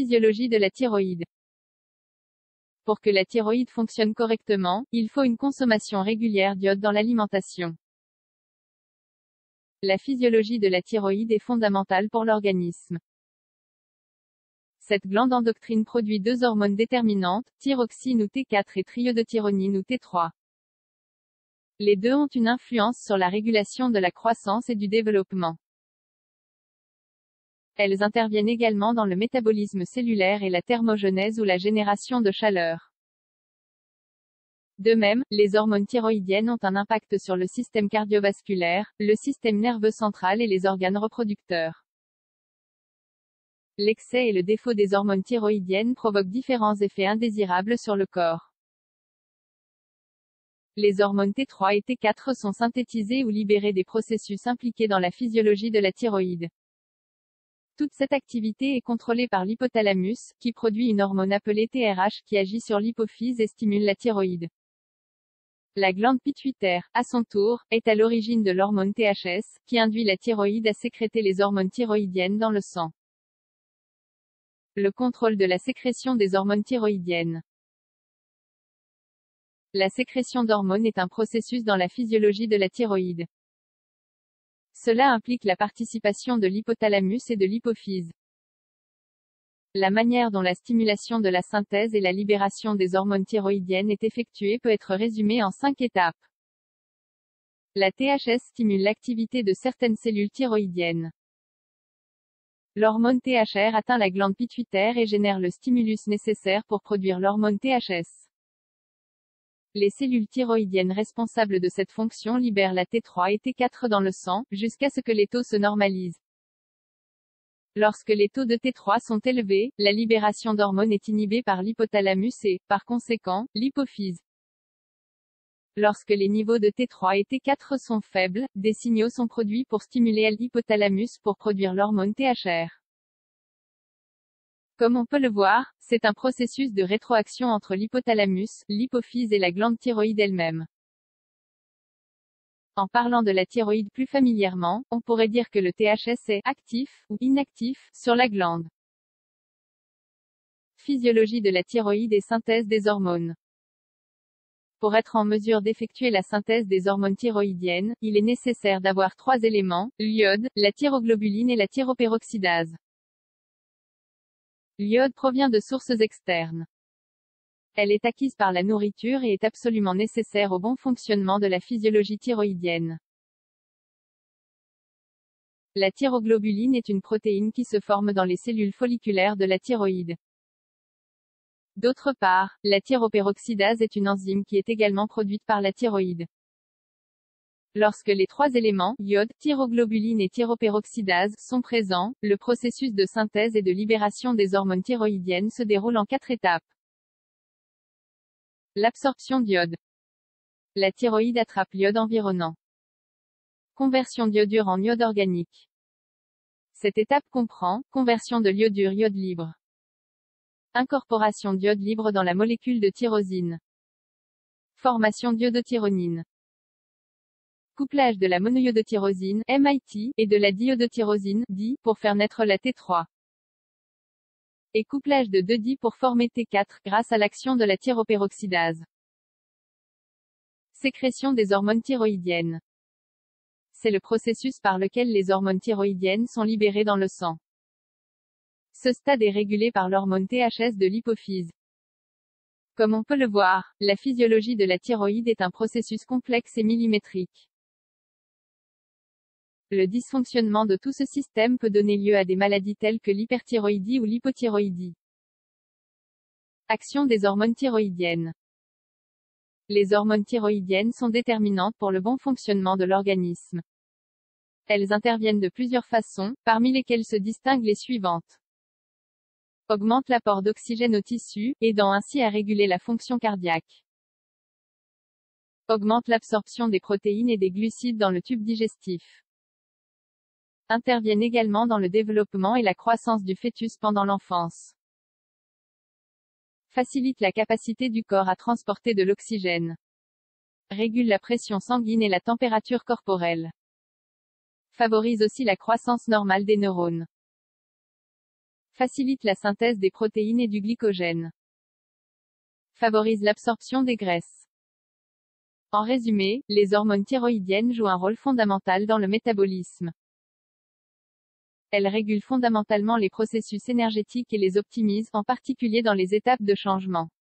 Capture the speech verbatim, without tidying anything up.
Physiologie de la thyroïde. Pour que la thyroïde fonctionne correctement, il faut une consommation régulière d'iode dans l'alimentation. La physiologie de la thyroïde est fondamentale pour l'organisme. Cette glande endocrine produit deux hormones déterminantes, thyroxine ou T quatre et triiodothyronine ou T trois. Les deux ont une influence sur la régulation de la croissance et du développement. Elles interviennent également dans le métabolisme cellulaire et la thermogenèse ou la génération de chaleur. De même, les hormones thyroïdiennes ont un impact sur le système cardiovasculaire, le système nerveux central et les organes reproducteurs. L'excès et le défaut des hormones thyroïdiennes provoquent différents effets indésirables sur le corps. Les hormones T trois et T quatre sont synthétisées ou libérées des processus impliqués dans la physiologie de la thyroïde. Toute cette activité est contrôlée par l'hypothalamus, qui produit une hormone appelée T R H qui agit sur l'hypophyse et stimule la thyroïde. La glande pituitaire, à son tour, est à l'origine de l'hormone T H S, qui induit la thyroïde à sécréter les hormones thyroïdiennes dans le sang. Le contrôle de la sécrétion des hormones thyroïdiennes. La sécrétion d'hormones est un processus dans la physiologie de la thyroïde. Cela implique la participation de l'hypothalamus et de l'hypophyse. La manière dont la stimulation de la synthèse et la libération des hormones thyroïdiennes est effectuée peut être résumée en cinq étapes. La T H S stimule l'activité de certaines cellules thyroïdiennes. L'hormone T H R atteint la glande pituitaire et génère le stimulus nécessaire pour produire l'hormone T H S. Les cellules thyroïdiennes responsables de cette fonction libèrent la T trois et T quatre dans le sang, jusqu'à ce que les taux se normalisent. Lorsque les taux de T trois sont élevés, la libération d'hormones est inhibée par l'hypothalamus et, par conséquent, l'hypophyse. Lorsque les niveaux de T trois et T quatre sont faibles, des signaux sont produits pour stimuler l'hypothalamus pour produire l'hormone T H R. Comme on peut le voir, c'est un processus de rétroaction entre l'hypothalamus, l'hypophyse et la glande thyroïde elle-même. En parlant de la thyroïde plus familièrement, on pourrait dire que le T H S est actif ou inactif sur la glande. Physiologie de la thyroïde et synthèse des hormones. Pour être en mesure d'effectuer la synthèse des hormones thyroïdiennes, il est nécessaire d'avoir trois éléments, l'iode, la thyroglobuline et la thyroperoxydase. L'iode provient de sources externes. Elle est acquise par la nourriture et est absolument nécessaire au bon fonctionnement de la physiologie thyroïdienne. La thyroglobuline est une protéine qui se forme dans les cellules folliculaires de la thyroïde. D'autre part, la thyroperoxydase est une enzyme qui est également produite par la thyroïde. Lorsque les trois éléments, iode, thyroglobuline et thyroperoxydase, sont présents, le processus de synthèse et de libération des hormones thyroïdiennes se déroule en quatre étapes. L'absorption d'iode. La thyroïde attrape l'iode environnant. Conversion d'iodure en iode organique. Cette étape comprend, conversion de l'iodure iode libre. Incorporation d'iode libre dans la molécule de tyrosine. Formation d'iodothyronine. Couplage de la monoiodotyrosine, M I T, et de la diiodotyrosine, D, pour faire naître la T trois. Et couplage de deux D pour former T quatre, grâce à l'action de la thyroperoxydase. Sécrétion des hormones thyroïdiennes. C'est le processus par lequel les hormones thyroïdiennes sont libérées dans le sang. Ce stade est régulé par l'hormone T H S de l'hypophyse. Comme on peut le voir, la physiologie de la thyroïde est un processus complexe et millimétrique. Le dysfonctionnement de tout ce système peut donner lieu à des maladies telles que l'hyperthyroïdie ou l'hypothyroïdie. Action des hormones thyroïdiennes. Les hormones thyroïdiennes sont déterminantes pour le bon fonctionnement de l'organisme. Elles interviennent de plusieurs façons, parmi lesquelles se distinguent les suivantes. Augmente l'apport d'oxygène aux tissus, aidant ainsi à réguler la fonction cardiaque. Augmente l'absorption des protéines et des glucides dans le tube digestif. Interviennent également dans le développement et la croissance du fœtus pendant l'enfance. Facilite la capacité du corps à transporter de l'oxygène. Régule la pression sanguine et la température corporelle. Favorise aussi la croissance normale des neurones. Facilite la synthèse des protéines et du glycogène. Favorise l'absorption des graisses. En résumé, les hormones thyroïdiennes jouent un rôle fondamental dans le métabolisme. Elles régulent fondamentalement les processus énergétiques et les optimisent, en particulier dans les étapes de changement.